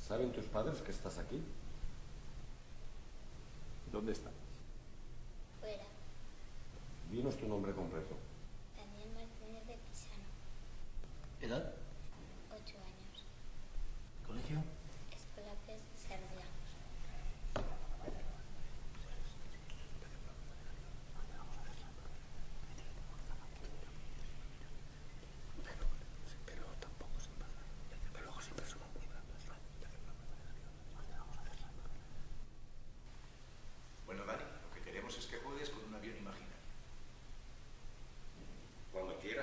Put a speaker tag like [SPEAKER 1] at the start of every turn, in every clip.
[SPEAKER 1] ¿Saben tus padres que estás aquí? ¿Dónde están?
[SPEAKER 2] Fuera.
[SPEAKER 1] Dinos tu nombre completo.
[SPEAKER 2] Daniel Martínez de Pisano.
[SPEAKER 3] ¿Edad?
[SPEAKER 2] 8 años.
[SPEAKER 3] ¿Colegio?
[SPEAKER 2] Escuela Pes Sardianos.
[SPEAKER 3] Pero tampoco sin pasar. Pero luego sin persona muy grande.
[SPEAKER 4] Bueno, Dani, lo que queremos es que juegues con un avión imaginario.
[SPEAKER 1] Cuando quieras.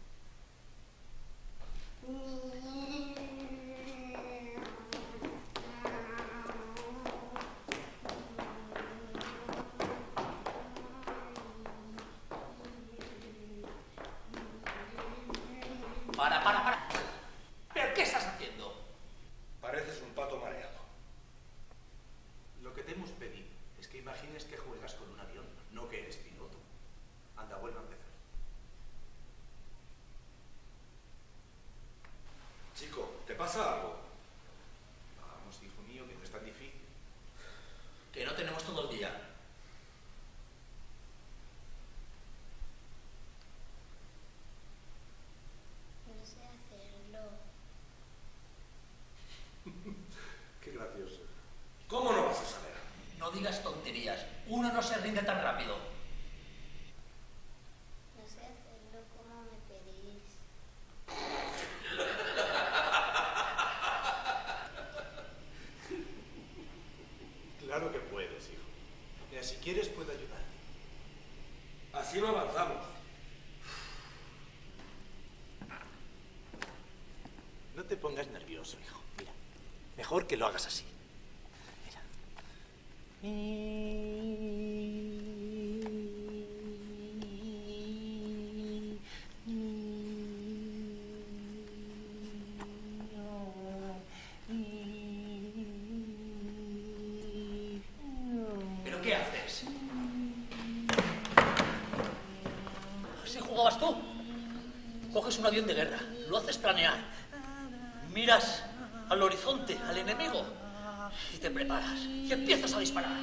[SPEAKER 3] Para. ¿Pero qué estás haciendo?
[SPEAKER 1] Pareces un pato mareado.
[SPEAKER 4] Lo que te hemos pedido es que imagines que juegas con un avión, no que eres piloto. Anda, vuelve a empezar.
[SPEAKER 1] Chico, ¿te pasa algo?
[SPEAKER 4] Vamos, hijo mío, que no es tan difícil.
[SPEAKER 3] Que no tenemos todo el día.
[SPEAKER 2] No sé hacerlo.
[SPEAKER 4] Qué gracioso.
[SPEAKER 1] ¿Cómo no vas a saber?
[SPEAKER 3] No digas tonterías. Uno no se rinde tan rápido.
[SPEAKER 2] No sé hacerlo como me pedís.
[SPEAKER 4] Claro que puedes, hijo. Mira, si quieres, puedo ayudarte.
[SPEAKER 1] Así no avanzamos.
[SPEAKER 4] No te pongas nervioso, hijo. Mira, mejor que lo hagas así. Mira.
[SPEAKER 3] ¿Pero qué haces? ¿Así jugabas tú? Coges un avión de guerra, lo haces planear, miras al horizonte, al enemigo, y te preparas, y empiezas a disparar.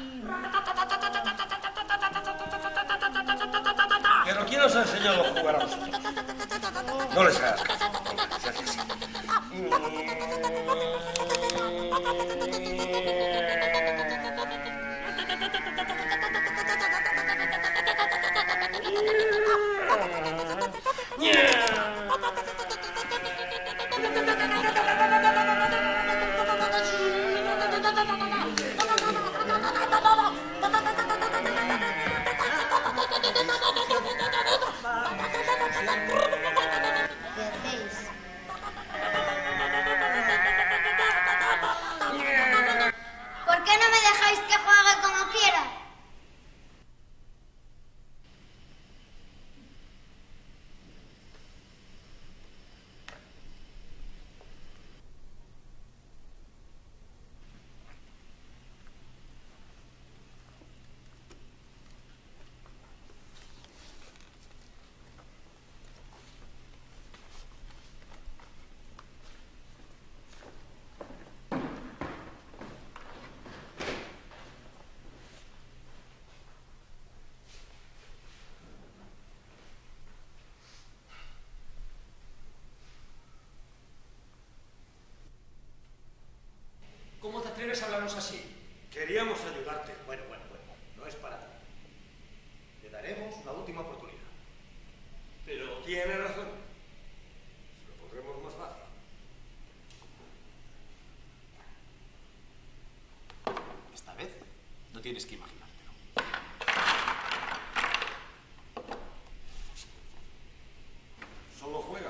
[SPEAKER 1] ¿Pero quién os ha enseñado a jugar a vosotros? No les hagas caso. Venga, se hace así.
[SPEAKER 2] ¿Qué hacéis? ¿Por qué no me dejáis que juegue como quiera?
[SPEAKER 3] ¿Cómo te atreves a hablarnos así?
[SPEAKER 1] Queríamos ayudarte.
[SPEAKER 4] Bueno. No es para ti. Le daremos una última oportunidad.
[SPEAKER 1] Pero tiene razón. Se lo pondremos más fácil.
[SPEAKER 4] Esta vez no tienes que imaginártelo.
[SPEAKER 1] Solo juega.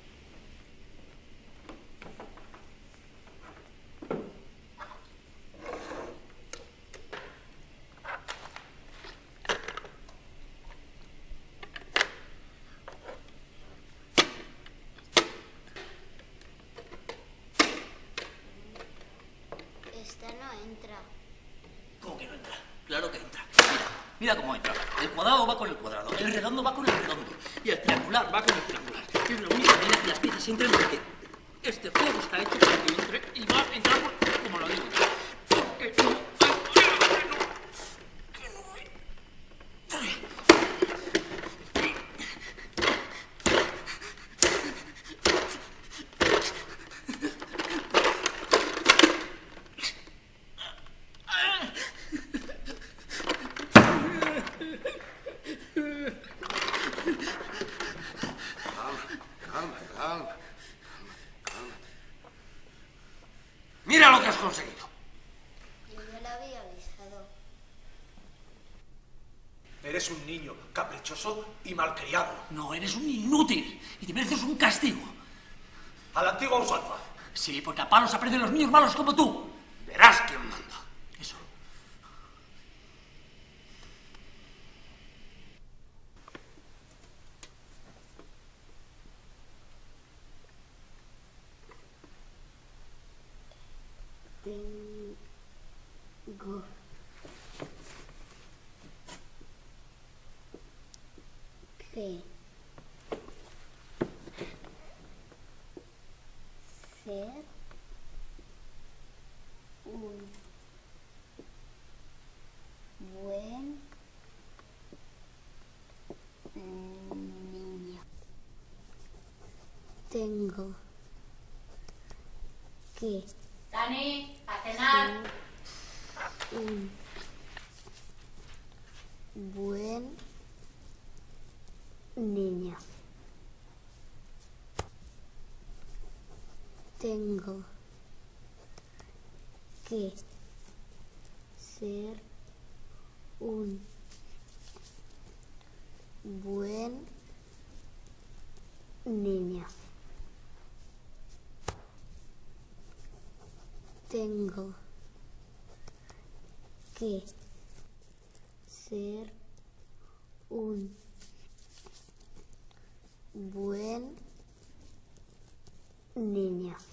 [SPEAKER 2] Esta no entra.
[SPEAKER 3] ¿Cómo que no entra? Claro que entra. Mira cómo entra. El cuadrado va con el cuadrado, el redondo va con el redondo y el triangular va con el triangular. Es lo único que hace que las piezas entren porque este juego está hecho para que entre y va a entrar por... como lo digo.
[SPEAKER 1] Calma. Mira lo que has conseguido.
[SPEAKER 2] Yo ya lo había avisado.
[SPEAKER 4] Eres un niño caprichoso y malcriado.
[SPEAKER 3] No, eres un inútil y te mereces un castigo.
[SPEAKER 4] A la antigua usanza.
[SPEAKER 3] Sí, porque a palos aprenden los niños malos como tú.
[SPEAKER 1] Verás quién manda.
[SPEAKER 3] Eso.
[SPEAKER 2] Tengo que ser un buen niño. Tengo que
[SPEAKER 5] Dani, a cenar.
[SPEAKER 2] un buen niño. Tengo que ser un buen niño. Tengo que ser un buen niño.